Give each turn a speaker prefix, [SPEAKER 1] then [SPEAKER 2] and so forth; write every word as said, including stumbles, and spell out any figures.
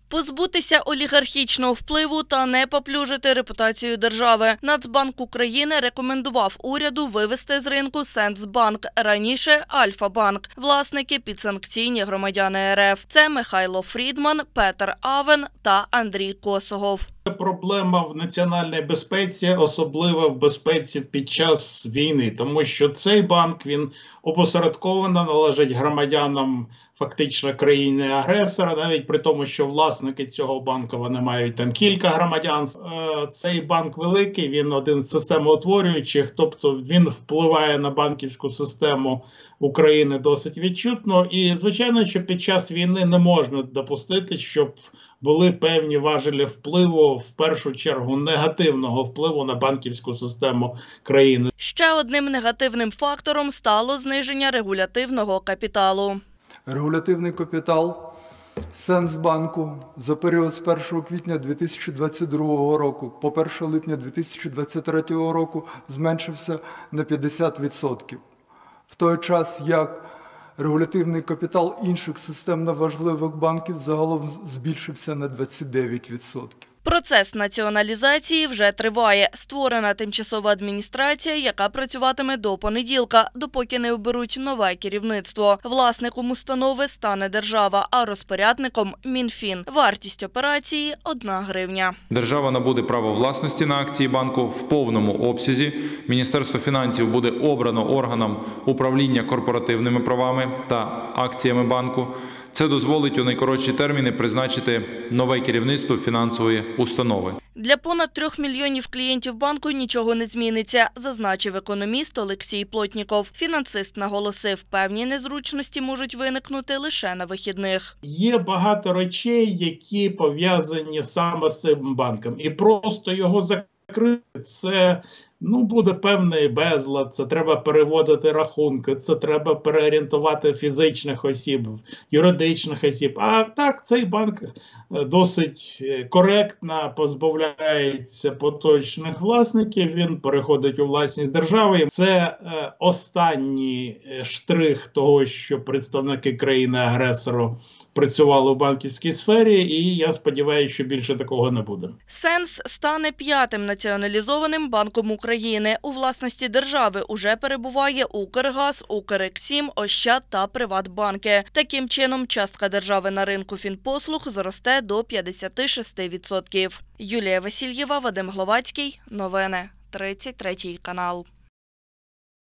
[SPEAKER 1] Позбутися олігархічного впливу та не поплюжити репутацію держави. Нацбанк України рекомендував уряду вивести з ринку Сенсбанк, раніше Альфа-банк, власники підсанкційні громадяни РФ. Це Михайло Фрідман, Петер Авен та Андрій Косогов.
[SPEAKER 2] Проблема в національній безпеці, особливо в безпеці під час війни, тому що цей банк, він опосередковано належить громадянам фактично країни-агресора, навіть при тому, що власники цього банку, вони мають там кілька громадян. Цей банк великий, він один з системоутворюючих, тобто він впливає на банківську систему України досить відчутно. І, звичайно, що під час війни не можна допустити, щоб були певні важелі впливу, в першу чергу негативного впливу на банківську систему країни.
[SPEAKER 1] Ще одним негативним фактором стало зниження регулятивного капіталу.
[SPEAKER 3] Регулятивний капітал Сенсбанку за період з першого квітня дві тисячі двадцять другого року по перше липня дві тисячі двадцять третього року зменшився на п'ятдесят відсотків. В той час як регулятивний капітал інших системно важливих банків загалом збільшився на двадцять дев'ять відсотків.
[SPEAKER 1] Процес націоналізації вже триває. Створена тимчасова адміністрація, яка працюватиме до понеділка, допоки не оберуть нове керівництво. Власником установи стане держава, а розпорядником – Мінфін. Вартість операції – одна гривня.
[SPEAKER 4] Держава набуде право власності на акції банку в повному обсязі. Міністерство фінансів буде обрано органом управління корпоративними правами та акціями банку. Це дозволить у найкоротші терміни призначити нове керівництво фінансової установи.
[SPEAKER 1] Для понад трьох мільйонів клієнтів банку нічого не зміниться, зазначив економіст Олексій Плотніков. Фінансист наголосив, певні незручності можуть виникнути лише на вихідних.
[SPEAKER 2] Є багато речей, які пов'язані саме з цим банком. І просто його закрити – це ну, буде певний безлад, це треба переводити рахунки, це треба переорієнтувати фізичних осіб, юридичних осіб. А так, цей банк досить коректно позбавляється поточних власників, він переходить у власність держави. Це останній штрих того, що представники країни-агресору працювали у банківській сфері, і я сподіваюся, що більше такого не буде.
[SPEAKER 1] Сенс стане п'ятим націоналізованим банком України. У власності держави уже перебуває Укргаз, Укрексім, Ощад та Приватбанки. Таким чином, частка держави на ринку фінпослуг зросте до п'ятдесят шість відсотків. Юлія Васильєва, Вадим Гловацький. Новини. тридцять третій канал.